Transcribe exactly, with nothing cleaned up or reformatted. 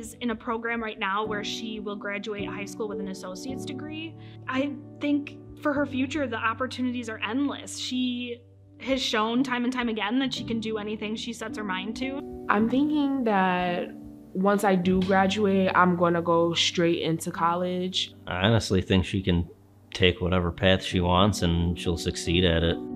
She's in a program right now where she will graduate high school with an associate's degree. I think for her future, the opportunities are endless. She has shown time and time again that she can do anything she sets her mind to. I'm thinking that once I do graduate, I'm gonna go straight into college. I honestly think she can take whatever path she wants and she'll succeed at it.